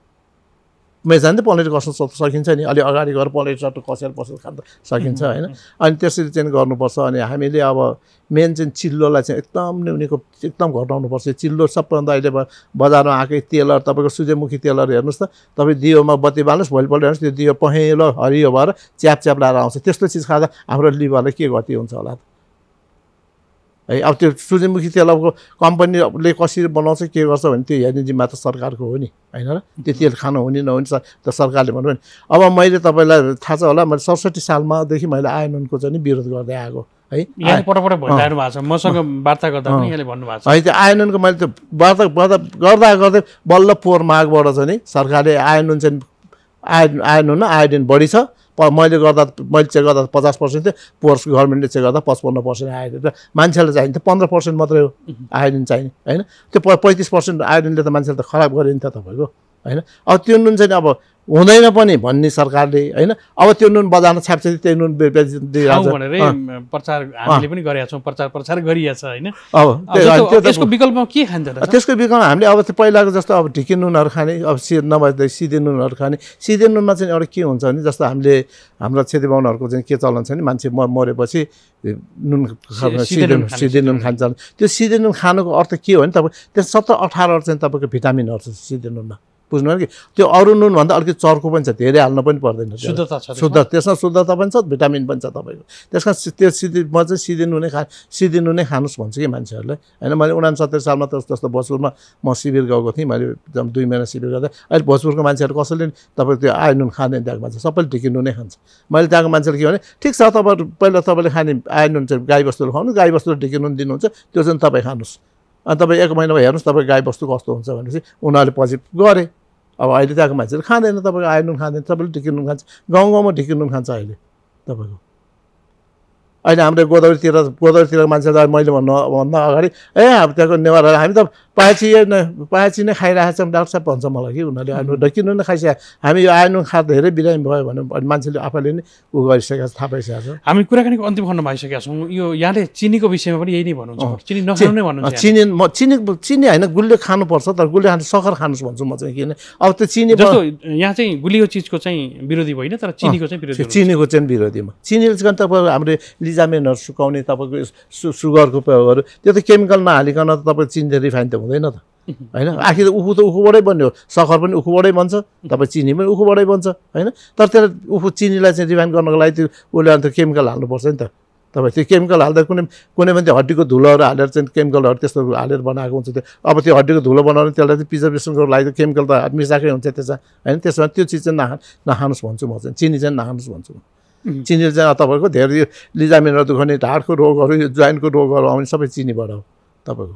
मेजान त पलेटी कस्न सकिन्छ नि अलि अगाडि गएर पलेटी चट्टो कसेर बसेर खान सकिन्छ होइन अनि त्यसरी चाहिँ गर्नुपर्छ अनि हामीले अब मेन चाहिँ चिल्लोलाई चाहिँ एकदम न्यूनीको एकदम घटाउनुपर्छ चिल्लो सबभन्दा अहिले बजारमा आएकै तेलहरू तपाईँको सूर्यमुखी तेलहरू हेर्नुहोस् त तपाईँ दियोमा बत्ती बाल्नुहोस् भोलिपल्ट हेर्नुहोस् त्यो दियो पहेँलो हरियो भएर च्याप च्याप लाएर आउँछ त्यस्तो चिज खाँदा हाम्रो लिभरलाई के गति हुन्छ होला त है अब त्यो सूर्यमुखी तेलको कम्पनीले कसरी बनाउँछ के गर्छ भने त्यो हेर्ने जिम्मा त सरकारको हो नि होइन र त्यो तेल खानु हुने नहुने त सरकारले भन्नु नि अब मैले तपाईँलाई थाहा छ होला मैले सडसठी सालमादेखि मैले आयननको चाहिँ विरोध गर्दै आएको है यहाँ पटक पटक भनिरहनु भएको छ मसँग वार्ता गर्दा पनि यहाँले भन्नुभएको छ है त्यो आयननको मैले त्यो वार्ता गर्दा गर्दा गर्दै बल्ल पोहोर मागबाट चाहिँ नि सरकारले आयन चाहिँ आय आयन आयोडिन बढी छ मैले गर्दा मैले चेक गर्दा पचास पर्सेन्ट थियो पोर्स गभर्मेन्टले चेक गर्दा पचपन्न पर्सेन्ट आयो र मान्छेलाई चाहिने थियो पन्ध्र पर्सेन्ट मात्रै हो आयोडिन चाहिने होइन त्यो पैँतिस पर्सेन्ट आयोडिनले त मान्छेले त खराब गर्यो नि त तपाईँको होइन अब त्यो नुन चाहिँ अब हुँदैन पनि भन्ने सरकारले होइन अब त्यो नुन बजारमा छ्याप्छ त्यही नुन प्रचार हामीले पनि गरेका छौँ प्रचार प्रचार गरिएको छ होइन अब त्यसको विकल्पमा के खान्छ त्यसको विकल्प हामीले अब त्यो पहिलाको जस्तो अब ढिके नुनहरू खाने अब सि नभए सिधे नुनहरू खाने सिधे नुनमा चाहिँ एउटा के हुन्छ भने जस्तो हामीले हाम्रो छेत्री बाहुनहरूको चाहिँ के चलन छ नि मान्छे मरेपछि नुन सिधे सिधे नुन खान्छ त्यो सिधे नुन खानुको अर्थ के हो भने तपाईँ त्यो सत्र अठारवटा चाहिँ तपाईँको भिटामिनहरू छ सिधे नुनमा बुझ्नुभयो कि त्यो अरू नुनभन्दा अलिकति चर्को पनि छ धेरै हाल्नु पनि पर्दैन शुद्धता छ शुद्ध त्यसमा शुद्धता पनि छ भिटामिन पनि छ तपाईँको त्यस कारण त्यो सिधे म चाहिँ सिधे नुनै खा सिधे नुनै खानुहोस् भन्छु कि मान्छेहरूलाई होइन मैले उनासत्तरी सालमा त जस्तो भोजपुरमा म शिविर गएको थिएँ मैले दुई महिना शिविर गर्दा अहिले भोजपुरको मान्छेहरू कसैले तपाईँको त्यो आयो नुन खाँदैन त्यहाँको मान्छे सबैले ढिकी नुनै खान्छ मैले त्यहाँको मान्छेले के भने ठिक छ तपाईँहरू पहिला तपाईँले खाने आयो नुन चाहिँ गाई बस्तुले खानु गाई बस्तुले ढिकी नुन दिनुहुन्छ त्यो चाहिँ तपाईँ खानुहोस् अनि तपाईँ एक महिनामा हेर्नुहोस् तपाईँ गाई बस्तु कस्तो हुन्छ भनेपछि उनीहरूले पछि गरे अब अहिले त्यहाँको मान्छेले खाँदैन तपाईँको आयो नुन खाँदैन सबैले ढिकी नुन खान्छ गाउँ गाउँमा ढिकी नुन खान्छ अहिले तपाईँको अहिले हाम्रो गोदावरीतिर गोदावरीतिरको मान्छे मैले भन्नु भन्दा अगाडि ए अब त्यहाँको नेवारहरू हामी त पाची पाची नै खाइरहेको छ डाक्टर साहब भन्छ मलाई कि उनीहरूले किन नै खाइसक्यो हामी यो आयरन खाँदा धेरै बिरामी भयो भने मान्छेले आफैले नै ऊ गरिसकेको छ थाहा पाइसकेको छ। हामी कुराकानीको अन्तिम खण्डमा आइसकेका छौँ। यो यहाँले चिनीको विषयमा पनि यही नै भन्नुहुन्छ, चिनी नखानु नै भन्नुहुन्छ। चिनी म चिनी चिनी होइन गुलियो खानुपर्छ तर गुलियो खानु सक्खर खानुहोस् भन्छु म चाहिँ। किन अब त्यो चिनी जस्तो यहाँ चाहिँ गुलियो चिजको चाहिँ विरोधी होइन तर चिनीको चाहिँ विरोधी, चिनीको चाहिँ विरोधीमा। चिनीले चाहिँ तपाईँको हाम्रो लिजामेनहरू सुकाउने तपाईँको सुगरको प्रयोगहरू त्यो त केमिकल नहालिकन त तपाईँको चिनी रिफाइन त हुँदैन त होइन। आखिर उखु त उखुबाटै बन्यो, सक्खर पनि उखुबाटै बन्छ, तपाईँ चिनी पनि उखुबाटै बन्छ होइन। तर त्यसलाई उखु चिनीलाई चाहिँ रिफाइन गर्नको लागि त्यो उसले अन्त केमिकल हाल्नुपर्छ नि त। तपाईँ त्यो केमिकल हाल्दा कुनै कुनै पनि त्यो हड्डीको धुलोहरू हालेर चाहिँ केमिकलहरू त्यस्तो हालेर बनाएको हुन्छ त्यो। अब त्यो हड्डीको धुलो बनाउने त्यसलाई चाहिँ प्रिजर्भेसनको लागि केमिकल त मिसाएकै हुन्छ त्यसमा होइन। त्यसमा त्यो चिज चाहिँ नखा नखानुहोस् भन्छु म चाहिँ, चिनी चाहिँ नखानुहोस् भन्छु म। चिनी चाहिँ तपाईँको धेरै लिजामेनहरू दुखाउने, ढाडको रोगहरू, यो जोइन्टको रोगहरू आउने सबै चिनीबाट हो तपाईँको।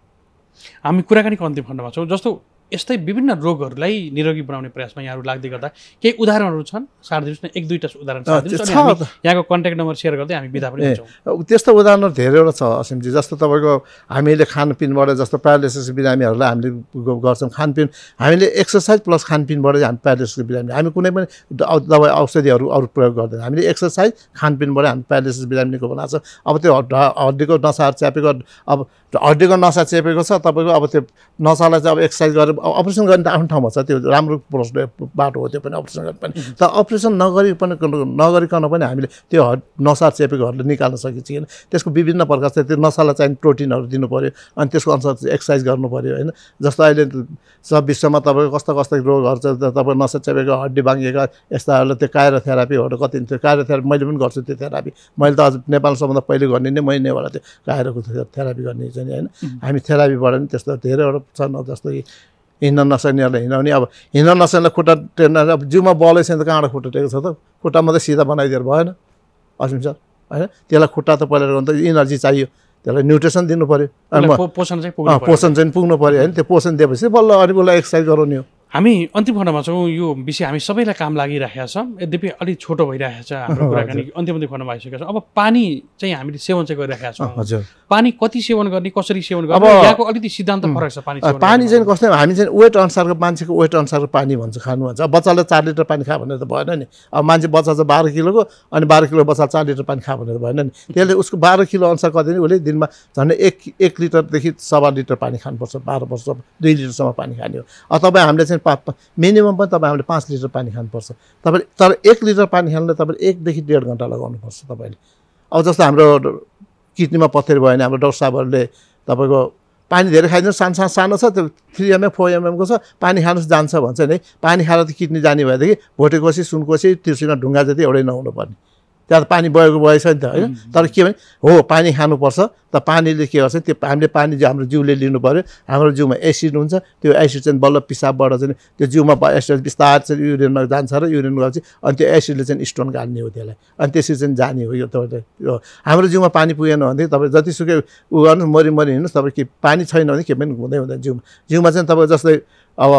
हामी कुराकानीको अन्तिम खण्डमा छौँ। जस्तो यस्तै विभिन्न रोगहरूलाई निरोगी बनाउने प्रयासमा यहाँहरू लाग्दै गर्दा केही उदाहरणहरू छन्, सार दिनुहोस् न, एक दुईवटा उदाहरण सार दिनुहोस् अनि यहाँको कन्ट्याक्ट नम्बर सेयर गर्दै हामी बिदा पनि हुन्छौँ। त्यस्तो उदाहरणहरू धेरैवटा छ असिमजी। जस्तो तपाईँको हामीले खानपिनबाट जस्तो प्यारालाइसिस बिरामीहरूलाई हामीले गर्छौँ खानपिन, हामीले एक्सर्साइज प्लस खानपिनबाट हामी प्यारालाइसिस बिरामी हामी कुनै पनि दबाई औषधिहरू अरू प्रयोग गर्दैन। हामीले एक्सर्साइज खानपिनबाट हामी प्यारालाइसिस बिरामीको बनाएको छ। अब त्यो हड्डीको नसाहरू च्यापेको, अब हड्डीको नसा चेपेको छ तपाईँको, अब त्यो नसालाई चाहिँ अब एक्सर्साइज गरेर अपरेसन गर्ने त आफ्नो ठाउँमा छ, त्यो राम्रो बाटो हो त्यो पनि अपरेसन गर्ने पनि। तर अपरेसन नगरी पनि नगरिकन पनि हामीले त्यो हड नसा चेपेकोहरूले निकाल्न सकिन्छ। किन त्यसको विभिन्न प्रकार छ, त्यो नसालाई चाहिँ प्रोटिनहरू दिनु पऱ्यो अनि त्यसको अनुसार एक्सर्साइज गर्नु पऱ्यो होइन। जस्तो अहिले सब विश्वमा तपाईँको कस्तो कस्तो रोगहरू छ, तपाईँ नसा चेपेको, हड्डी भाँगिएका यस्ताहरूलाई त्यो कायरोथेरापीहरू कति त्यो कायरोथेरापी मैले पनि गर्छु त्यो थेरापी। मैले त अझ नेपालसम्म पहिलो गर्ने नै मैले नैबाट त्यो कायरोको थेरापी गर्ने चाहिँ होइन। हामी थेरापीबाट पनि त्यस्तो धेरैवटा छन्। जस्तो कि हिँड्न नसक्नेहरूलाई हिँडाउने, अब हिँड्न नसक्ने खुट्टा टेर्न, अब जिउमा बलै छैन त कहाँबाट खुट्टा टेकेको छ त, खुट्टा मात्रै सिधा बनाइदिएर भएन असिम सर होइन। त्यसलाई खुट्टा त पहिला गर्नु त इनर्जी चाहियो, त्यसलाई न्युट्रिसन दिनु पऱ्यो, पोषण चाहिँ पोषण चाहिँ पुग्नु पऱ्यो होइन। त्यो पोषण दिएपछि बल्ल अनि बल्ल एक्सर्साइज गराउने हो। हामी अन्तिम खण्डमा छौँ। यो विषय हामी सबैलाई काम लागिरहेको छ, यद्यपि अलिक छोटो भइरहेको छ हाम्रो कुराकानी अन्तिम अन्तिम खण्डमा आइसकेको छ। अब पानी चाहिँ हामीले सेवन चाहिँ गरिरहेका छौँ। हजुर, पानी कति सेवन गर्ने, कसरी सेवन गर्ने, यहाँको अलिकति सिद्धान्त फरक छ पानी सेवन। पानी चाहिँ कस्तो हामी चाहिँ वेट अनुसारको मान्छेको वेट अनुसारको पानी भन्छ खानु भन्छ। अब बच्चाले चार लिटर पानी खा भनेर त भएन नि। अब मान्छे बच्चा चाहिँ बाह्र किलोको अनि बाह्र किलो बच्चा चार लिटर पानी खा भनेर भएन नि। त्यसले उसको बाह्र किलो अनुसार कति उसले दिनमा झन्डै एक एक लिटरदेखि सवा लिटर पानी खानुपर्छ, बाह्र वर्ष दुई लिटरसम्म पानी खाने हो। अब तपाईँ हामीले चाहिँ पा मिनिमम पनि तपाईँ हामीले पाँच लिटर पानी खानुपर्छ तपाईँले। तर एक लिटर पानी खानुलाई तपाईँले एकदेखि डेढ घन्टा लगाउनुपर्छ तपाईँले। अब जस्तो हाम्रो किडनीमा पत्थर भयो भने हाम्रो डाक्टर साहबहरूले तपाईँको पानी धेरै खाइदिनु, सानो सानो सानो छ त्यो थ्री एमएम फोर एमएमको छ, पानी खानुहोस् जान्छ भन्छ नि। पानी खाएर त किडनी जाने भएदेखि भोटेकोसी सुनकोसी तिर्सिना ढुङ्गा जति एउटै नहुनुपर्ने, त्यहाँ त पानी बगेको बगेछ नि त होइन। तर के भने हो पानी खानुपर्छ त। पानीले के गर्छ त्यो हामीले पानी चाहिँ हाम्रो जिउले लिनु पऱ्यो। हाम्रो जिउमा एसिड हुन्छ, त्यो एसिड चाहिँ बल्ल पिसाबबाट चाहिँ त्यो जिउमा एसिड बिस्तारै चाहिँ युरिनमा जान्छ र युरिन गएपछि अनि त्यो एसिडले चाहिँ स्टोन गाल्ने हो त्यसलाई, अनि त्यसरी चाहिँ जाने हो। यो तपाईँले यो हाम्रो जिउमा पानी पुगेन भने तपाईँ जतिसुकै उ गर्नुहोस् मरि मरि हिँड्नुहोस्, तपाईँ के पानी छैन भने के पनि हुँदै हुँदैन जिउमा। जिउमा चाहिँ तपाईँ जस्तै अब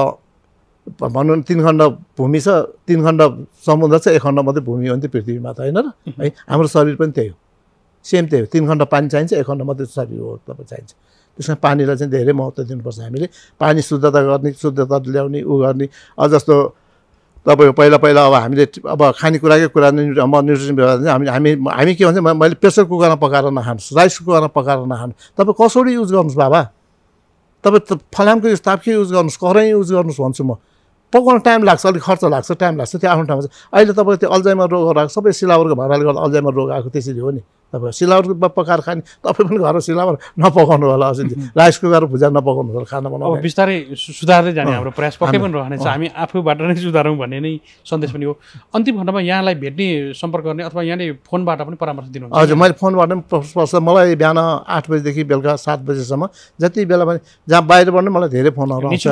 भनौँ न तिन खण्ड भूमि छ, तिन खण्ड समुद्र छ, एक खण्ड मात्रै भूमि हो नि त पृथ्वीमा त होइन र है। हाम्रो शरीर पनि त्यही हो, सेम त्यही हो। तिन खण्ड पानी चाहिन्छ, एक खण्ड मात्रै शरीर हो तपाईँ चाहिन्छ। त्यसमा पानीलाई चाहिँ धेरै महत्त्व दिनुपर्छ हामीले। पानी शुद्धता गर्ने, शुद्धता ल्याउने, उ गर्ने। अझ जस्तो तपाईँको पहिला पहिला अब हामीले अब खानेकुराकै कुरा म न्युट्रिसन व्यवस्था हामी हामी हामी के भन्छ मैले प्रेसर कुकरमा पकाएर नखानुहोस्, राइस कुकरमा पकाएर नखानु, तपाईँ कसौडी युज गर्नुहोस् बाबा, तपाईँ त फलामको युज तापकै युज गर्नुहोस्, कराई युज गर्नुहोस् भन्छु म। पकाउन टाइम लाग्छ, अलिक खर्च लाग्छ, टाइम लाग्छ, त्यो आफ्नो ठाउँमा छ। अहिले तपाईँको त्यो अल्जाइमर रोगहरू आएको सबै सिलावरको भाडाले गर्दा अल्जाइमर रोग आएको त्यसरी हो नि। तपाईँ सिलावरको पकाएर खाने, तपाईँ पनि घर सिलावर नपकाउनु होला, अझै राइस कुकर भुजा नपकाउनु होला खाना बनाउनु। अब बिस्तारै सुधार्दै जाने हाम्रो प्रयास पक्कै पनि रहनेछ, हामी आफूबाट नै सुधारौँ भन्ने नै सन्देश पनि हो। अन्तिम खण्डमा यहाँलाई भेट्ने सम्पर्क गर्ने अथवा यहाँले फोनबाट पनि परामर्श दिनुहुन्छ? हजुर, मैले फोनबाट पनि पर्छ मलाई बिहान आठ बजीदेखि बेलुका सात बजीसम्म जति बेला पनि जहाँ बाहिरबाट नै मलाई धेरै फोनहरू आउँछ।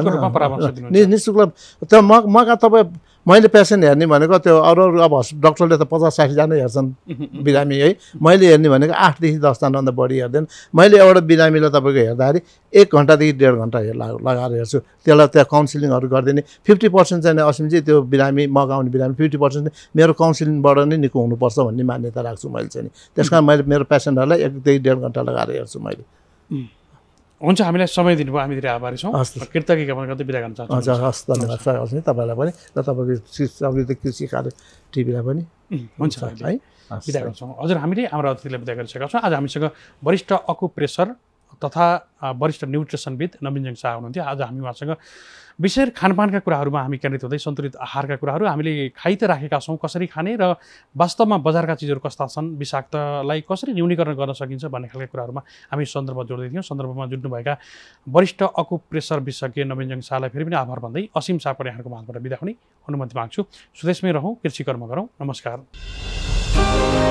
निःशुल्क त्यो म मका तपाईँ मैले पेसेन्ट हेर्ने भनेको त्यो अरू अरू अब डक्टरले त पचास साठीजना हेर्छन् बिरामी है, मैले हेर्ने भनेको आठदेखि दसजनाभन्दा बढी हेर्दैन। मैले एउटा बिरामीलाई तपाईँको हेर्दाखेरि एक घन्टादेखि डेढ घन्टा लगाएर हेर्छु। त्यसलाई त्यहाँ काउन्सिलिङहरू गरिदिने। फिफ्टी पर्सेन्ट चाहिँ असिम चाहिँ त्यो बिरामी मगाउने बिरामी फिफ्टी पर्सेन्ट मेरो काउन्सिलिङबाट नै निको हुनुपर्छ भन्ने मान्यता राख्छु मैले चाहिँ। त्यस कारण मैले मेरो पेसेन्टहरूलाई एकदेखि डेढ घन्टा लगाएर हेर्छु मैले। हुन्छ, हामीलाई समय दिनुभयो, हामी धेरै आभारी छौँ। हस् त। कृतज्ञ ज्ञापन गर्दै बिदा गर्न चाहन्छु। हजुर हस्, धन्यवाद सर। हस् नि तपाईँलाई पनि र तपाईँको समृद्ध कृषि कार्य टिभीलाई पनि हुन्छ है। हस्, बिदा गर्छौँ। हजुर, हामीले हाम्रो अतिथिलाई बिदा गरिसकेका छौँ। आज हामीसँग वरिष्ठ अकुप्रेसर तथा वरिष्ठ न्युट्रिसनविद नवीनजङ शाह हुनुहुन्थ्यो। आज हामी उहाँसँग विशेष खानपानका कुराहरूमा हामी केन्द्रित हुँदै सन्तुलित आहारका कुराहरू हामीले खाइ त राखेका छौँ, कसरी खाने र वास्तवमा बजारका चिजहरू कस्ता छन्, विषाक्तलाई कसरी न्यूनीकरण गर्न सकिन्छ भन्ने खालका कुराहरूमा हामी सन्दर्भ जोड्दै थियौँ। सन्दर्भमा जुट्नुभएका वरिष्ठ अकुप्रेसर विशेषज्ञ नवीनजङ शाहलाई फेरि पनि आभार भन्दै असीम सापकोटा यहाँको माझबाट बिदा हुने अनुमति माग्छु। स्वदेशमै रहौँ, कृषि कर्म गरौँ। नमस्कार।